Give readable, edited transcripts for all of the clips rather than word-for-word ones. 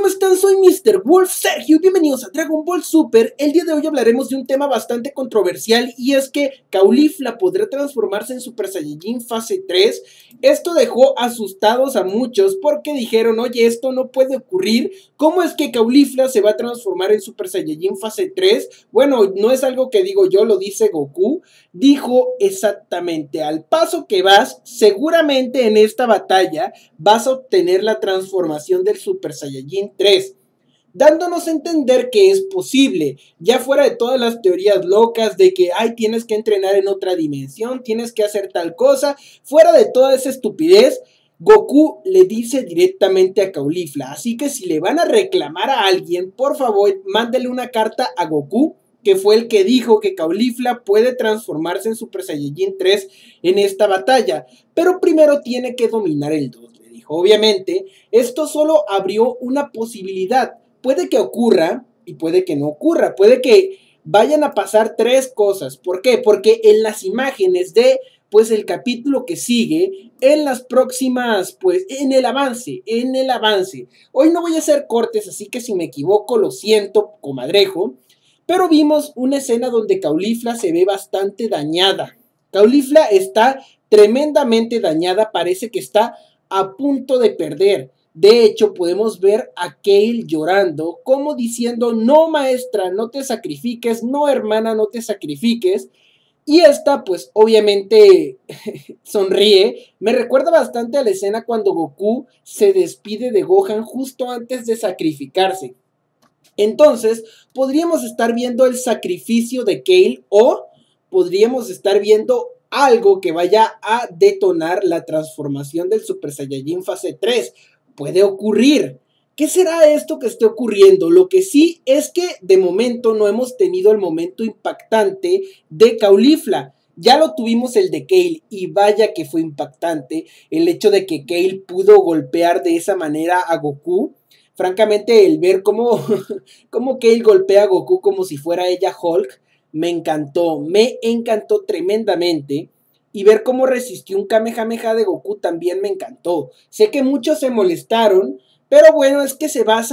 están? Soy Mr. Wolf Sergio y bienvenidos a Dragon Ball Super. El día de hoy hablaremos de un tema bastante controversial y es que Caulifla podrá transformarse en Super Saiyajin fase 3. Esto dejó asustados a muchos porque dijeron, oye, esto no puede ocurrir. ¿Cómo es que Caulifla se va a transformar en Super Saiyajin fase 3? Bueno, no es algo que digo yo, lo dice Goku. Dijo exactamente, al paso que vas, seguramente en esta batalla vas a obtener la transformación del Super Saiyajin 3, dándonos a entender que es posible, ya fuera de todas las teorías locas de que, ay, tienes que entrenar en otra dimensión, tienes que hacer tal cosa, fuera de toda esa estupidez. Goku le dice directamente a Caulifla, así que si le van a reclamar a alguien, por favor, mándele una carta a Goku, que fue el que dijo que Caulifla puede transformarse en Super Saiyajin 3 en esta batalla, pero primero tiene que dominar el 2, le dijo. Obviamente, esto solo abrió una posibilidad, puede que ocurra y puede que no ocurra, puede que vayan a pasar tres cosas. ¿Por qué? Porque en las imágenes de pues el capítulo que sigue, en las próximas, pues en el avance, hoy no voy a hacer cortes, así que si me equivoco lo siento, comadrejo, pero vimos una escena donde Caulifla se ve bastante dañada. Caulifla está tremendamente dañada, parece que está a punto de perder. De hecho, podemos ver a Kale llorando, como diciendo, no maestra, no te sacrifiques, no hermana, no te sacrifiques. Y esta, pues obviamente sonríe. Me recuerda bastante a la escena cuando Goku se despide de Gohan justo antes de sacrificarse. Entonces, podríamos estar viendo el sacrificio de Kale o podríamos estar viendo algo que vaya a detonar la transformación del Super Saiyajin fase 3. Puede ocurrir. ¿Qué será esto que esté ocurriendo? Lo que sí es que de momento no hemos tenido el momento impactante de Caulifla. Ya lo tuvimos el de Kale y vaya que fue impactante el hecho de que Kale pudo golpear de esa manera a Goku. Francamente, el ver cómo Kale golpea a Goku como si fuera ella Hulk, me encantó tremendamente. Y ver cómo resistió un Kamehameha de Goku también me encantó. Sé que muchos se molestaron, pero bueno, es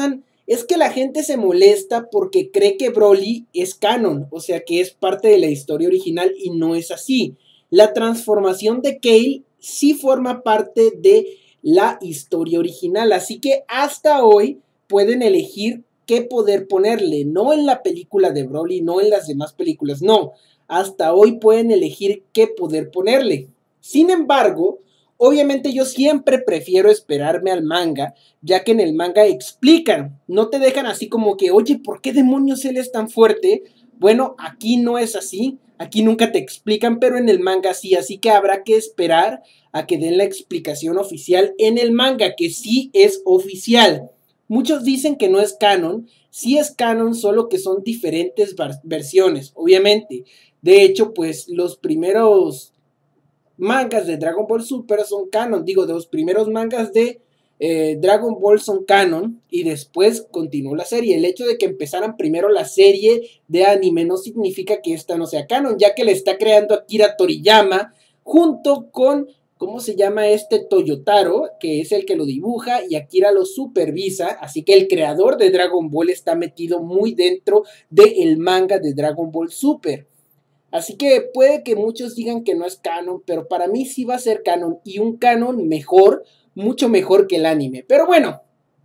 que la gente se molesta porque cree que Broly es canon, o sea que es parte de la historia original y no es así. La transformación de Kale sí forma parte de la historia original, así que hasta hoy pueden elegir qué poder ponerle, no en la película de Broly, no en las demás películas, no, hasta hoy pueden elegir qué poder ponerle. Sin embargo, obviamente yo siempre prefiero esperarme al manga, ya que en el manga explican, no te dejan así como que, oye, ¿por qué demonios él es tan fuerte? Bueno, aquí no es así, aquí nunca te explican, pero en el manga sí, así que habrá que esperar a que den la explicación oficial en el manga, que sí es oficial. Muchos dicen que no es canon, sí es canon, solo que son diferentes versiones, obviamente. De hecho, pues los primeros mangas de Dragon Ball Super son canon, digo, de los primeros mangas de Dragon Ball son canon y después continuó la serie. El hecho de que empezaran primero la serie de anime no significa que esta no sea canon, ya que le está creando Akira Toriyama junto con, ¿cómo se llama este? Toyotaro, que es el que lo dibuja y Akira lo supervisa, así que el creador de Dragon Ball está metido muy dentro del manga de Dragon Ball Super. Así que puede que muchos digan que no es canon, pero para mí sí va a ser canon y un canon mejor, mucho mejor que el anime. Pero bueno,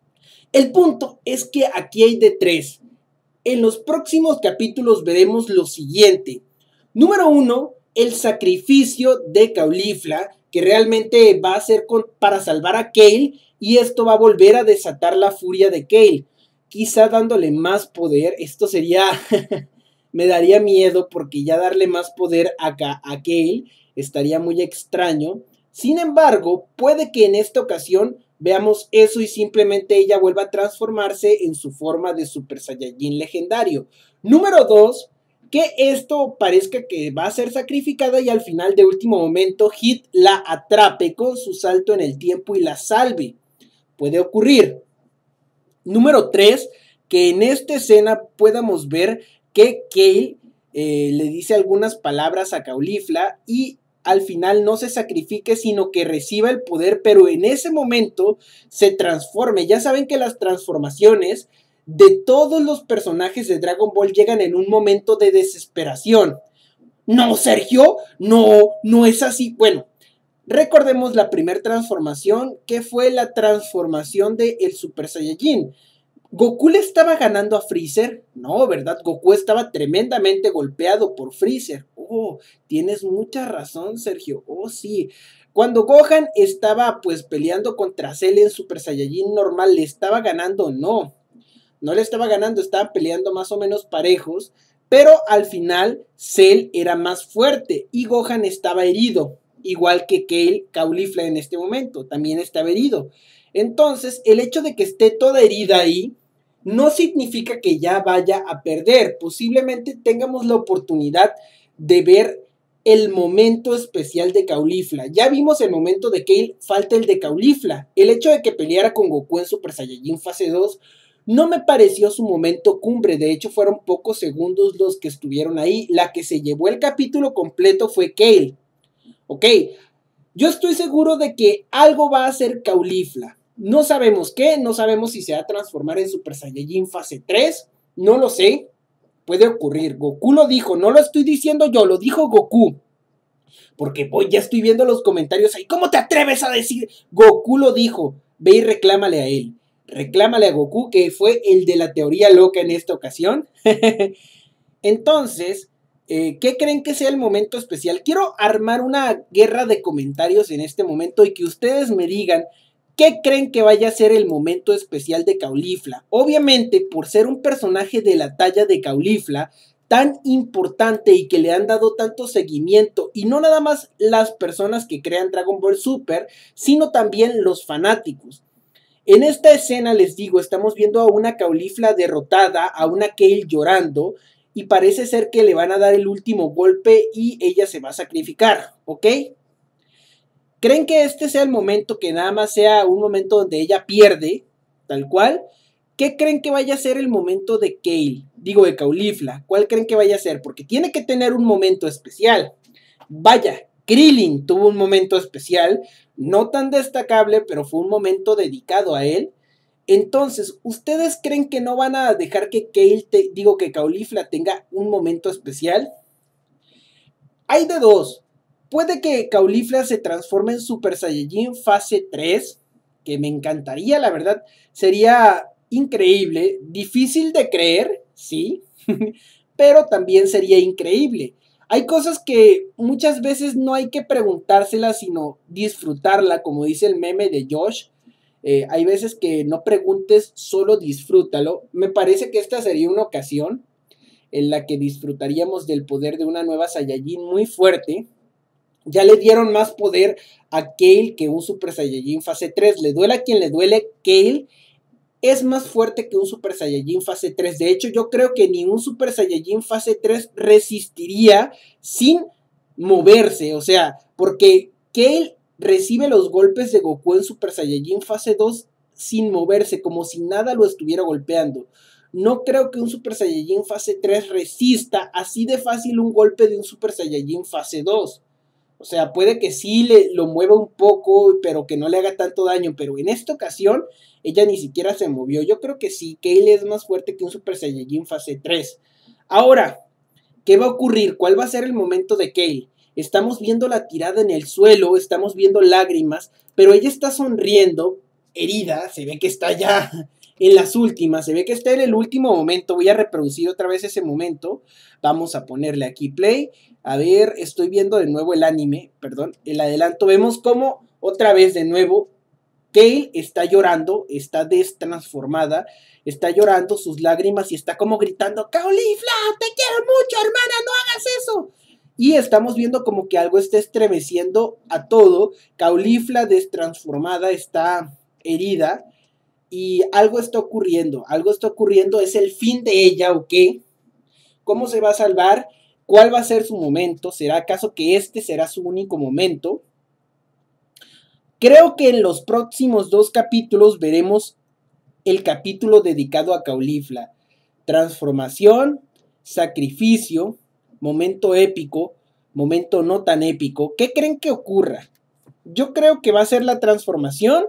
el punto es que aquí hay de tres. En los próximos capítulos veremos lo siguiente. Número 1, el sacrificio de Caulifla, que realmente va a ser para salvar a Kale y esto va a volver a desatar la furia de Kale. Quizá dándole más poder, esto sería... me daría miedo porque ya darle más poder a Kale estaría muy extraño. Sin embargo, puede que en esta ocasión veamos eso y simplemente ella vuelva a transformarse en su forma de Super Saiyajin legendario. Número 2, que esto parezca que va a ser sacrificada y al final de último momento Hit la atrape con su salto en el tiempo y la salve. Puede ocurrir. Número 3, que en esta escena podamos ver que Kale le dice algunas palabras a Caulifla y al final no se sacrifique, sino que reciba el poder, pero en ese momento se transforme. Ya saben que las transformaciones de todos los personajes de Dragon Ball llegan en un momento de desesperación. No, Sergio, no es así. Bueno, recordemos la primera transformación, que fue la transformación de el Super Saiyajin. ¿Goku le estaba ganando a Freezer? No, ¿verdad? Goku estaba tremendamente golpeado por Freezer. Oh, tienes mucha razón, Sergio. Oh, sí. Cuando Gohan estaba pues peleando contra Cell en Super Saiyajin normal, ¿le estaba ganando? No, no le estaba ganando, estaban peleando más o menos parejos, pero al final Cell era más fuerte y Gohan estaba herido, igual que Kale Caulifla en este momento, también estaba herido. Entonces, el hecho de que esté toda herida ahí no significa que ya vaya a perder. Posiblemente tengamos la oportunidad de ver el momento especial de Caulifla. Ya vimos el momento de Kale, falta el de Caulifla. El hecho de que peleara con Goku en Super Saiyajin fase 2 no me pareció su momento cumbre. De hecho, fueron pocos segundos los que estuvieron ahí. La que se llevó el capítulo completo fue Kale. Ok, yo estoy seguro de que algo va a hacer Caulifla. No sabemos qué, no sabemos si se va a transformar en Super Saiyajin fase 3. No lo sé, puede ocurrir. Goku lo dijo, no lo estoy diciendo yo, lo dijo Goku. Porque ya estoy viendo los comentarios ahí. ¿Cómo te atreves a decir? Goku lo dijo, ve y reclámale a él. Reclámale a Goku, que fue el de la teoría loca en esta ocasión. Entonces, ¿qué creen que sea el momento especial? Quiero armar una guerra de comentarios en este momento y que ustedes me digan qué creen que vaya a ser el momento especial de Caulifla. Obviamente, por ser un personaje de la talla de Caulifla, tan importante y que le han dado tanto seguimiento, y no nada más las personas que crean Dragon Ball Super, sino también los fanáticos. En esta escena, les digo, estamos viendo a una Caulifla derrotada, a una Kale llorando, y parece ser que le van a dar el último golpe y ella se va a sacrificar, ¿ok? ¿Creen que este sea el momento, que nada más sea un momento donde ella pierde, tal cual? ¿Qué creen que vaya a ser el momento de Kale? Digo, de Caulifla. ¿Cuál creen que vaya a ser? Porque tiene que tener un momento especial. Vaya, Krillin tuvo un momento especial, no tan destacable, pero fue un momento dedicado a él. Entonces, ¿ustedes creen que no van a dejar que que Caulifla tenga un momento especial? Hay de dos. Puede que Caulifla se transforme en Super Saiyajin fase 3, que me encantaría, la verdad. Sería increíble, difícil de creer, sí, pero también sería increíble. Hay cosas que muchas veces no hay que preguntárselas, sino disfrutarla, como dice el meme de Josh. Hay veces que no preguntes, solo disfrútalo. Me parece que esta sería una ocasión en la que disfrutaríamos del poder de una nueva Saiyajin muy fuerte. Ya le dieron más poder a Kale que un Super Saiyajin fase 3. Le duele a quien le duele, Kale es más fuerte que un Super Saiyajin fase 3. De hecho, yo creo que ni un Super Saiyajin fase 3 resistiría sin moverse. O sea, porque Kale recibe los golpes de Goku en Super Saiyajin fase 2 sin moverse, como si nada lo estuviera golpeando. No creo que un Super Saiyajin fase 3 resista así de fácil un golpe de un Super Saiyajin fase 2. O sea, puede que sí lo mueva un poco, pero que no le haga tanto daño. Pero en esta ocasión, ella ni siquiera se movió. Yo creo que sí, Kale es más fuerte que un Super Saiyajin fase 3. Ahora, ¿qué va a ocurrir? ¿Cuál va a ser el momento de Kale? Estamos viendo la tirada en el suelo, estamos viendo lágrimas, pero ella está sonriendo, herida, se ve que está ya en las últimas, se ve que está en el último momento. Voy a reproducir otra vez ese momento. Vamos a ponerle aquí play. A ver, estoy viendo de nuevo el anime, perdón, el adelanto. Vemos cómo otra vez de nuevo Kale está llorando, está destransformada, está llorando sus lágrimas y está como gritando: ¡Caulifla, te quiero mucho, hermana, no hagas eso! Y estamos viendo como que algo está estremeciendo a todo. Caulifla destransformada está herida y algo está ocurriendo, es el fin de ella, ¿ok? ¿Cómo se va a salvar? ¿Cuál va a ser su momento? ¿Será acaso que este será su único momento? Creo que en los próximos 2 capítulos veremos el capítulo dedicado a Caulifla. Transformación, sacrificio, momento épico, momento no tan épico, ¿qué creen que ocurra? Yo creo que va a ser la transformación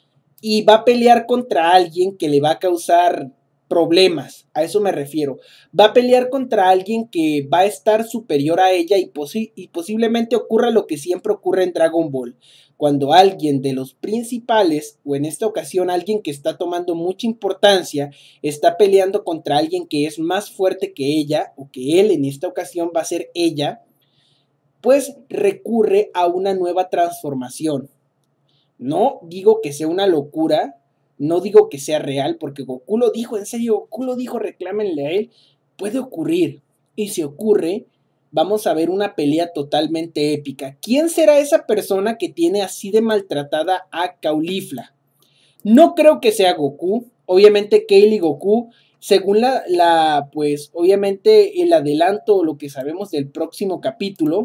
y va a pelear contra alguien que le va a causar problemas, a eso me refiero. Va a pelear contra alguien que va a estar superior a ella y posiblemente ocurra lo que siempre ocurre en Dragon Ball. Cuando alguien de los principales, o en esta ocasión alguien que está tomando mucha importancia, está peleando contra alguien que es más fuerte que ella, o que él en esta ocasión va a ser ella, pues recurre a una nueva transformación. No digo que sea una locura, no digo que sea real, porque Goku lo dijo, en serio, Goku lo dijo, reclámenle a él. Puede ocurrir, y si ocurre, vamos a ver una pelea totalmente épica. ¿Quién será esa persona que tiene así de maltratada a Caulifla? No creo que sea Goku, obviamente Kale y Goku, según pues obviamente el adelanto o lo que sabemos del próximo capítulo,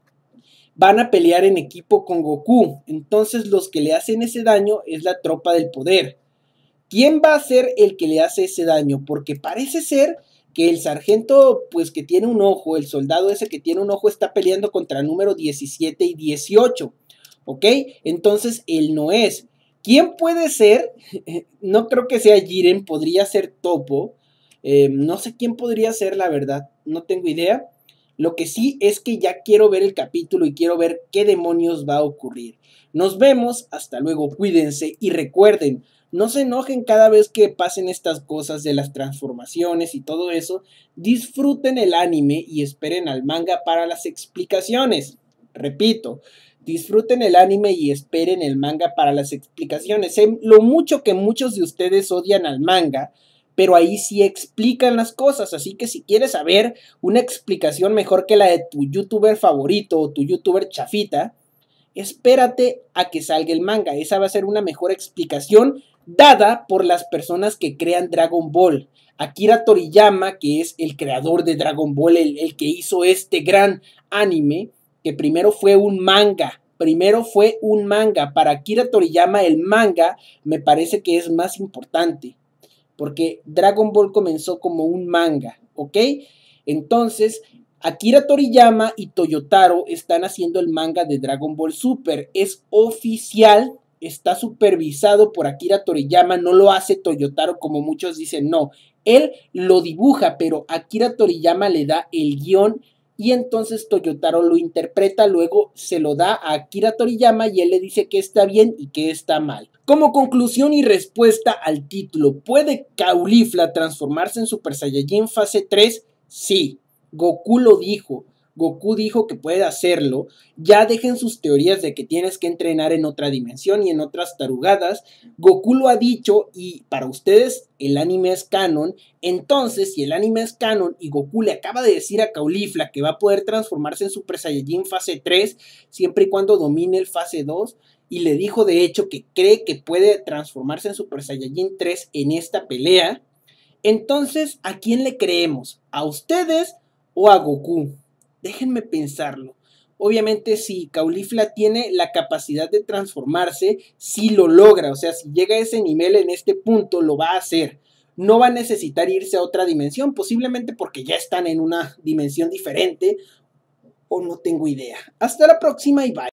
van a pelear en equipo con Goku. Entonces los que le hacen ese daño es la tropa del poder. ¿Quién va a ser el que le hace ese daño? Porque parece ser que el sargento, pues que tiene un ojo, el soldado ese que tiene un ojo está peleando contra el número 17 y 18. ¿Ok? Entonces él no es. ¿Quién puede ser? No creo que sea Jiren, podría ser Topo. No sé quién podría ser, la verdad. No tengo idea. Lo que sí es que ya quiero ver el capítulo y quiero ver qué demonios va a ocurrir. Nos vemos, hasta luego, cuídense y recuerden, no se enojen cada vez que pasen estas cosas de las transformaciones y todo eso. Disfruten el anime y esperen al manga para las explicaciones. Repito, disfruten el anime y esperen el manga para las explicaciones. Sé lo mucho que muchos de ustedes odian al manga, pero ahí sí explican las cosas, así que si quieres saber una explicación mejor que la de tu youtuber favorito o tu youtuber chafita, espérate a que salga el manga. Esa va a ser una mejor explicación dada por las personas que crean Dragon Ball. Akira Toriyama, que es el creador de Dragon Ball, el que hizo este gran anime, que primero fue un manga. Para Akira Toriyama el manga me parece que es más importante, porque Dragon Ball comenzó como un manga, ¿ok? Entonces, Akira Toriyama y Toyotaro están haciendo el manga de Dragon Ball Super. Es oficial, está supervisado por Akira Toriyama, no lo hace Toyotaro como muchos dicen, no. Él lo dibuja, pero Akira Toriyama le da el guión y entonces Toyotaro lo interpreta, luego se lo da a Akira Toriyama y él le dice que está bien y que está mal. Como conclusión y respuesta al título, ¿puede Caulifla transformarse en Super Saiyajin fase 3? Sí, Goku lo dijo. Goku dijo que puede hacerlo. Ya dejen sus teorías de que tienes que entrenar en otra dimensión y en otras tarugadas. Goku lo ha dicho y para ustedes el anime es canon. Entonces, si el anime es canon y Goku le acaba de decir a Caulifla que va a poder transformarse en Super Saiyajin fase 3 siempre y cuando domine el fase 2, y le dijo de hecho que cree que puede transformarse en Super Saiyajin 3 en esta pelea, entonces, ¿a quién le creemos? ¿A ustedes o a Goku? Déjenme pensarlo. Obviamente, si Caulifla tiene la capacidad de transformarse, si lo logra, o sea, si llega a ese nivel en este punto, lo va a hacer. No va a necesitar irse a otra dimensión, posiblemente porque ya están en una dimensión diferente, o no tengo idea. Hasta la próxima y bye.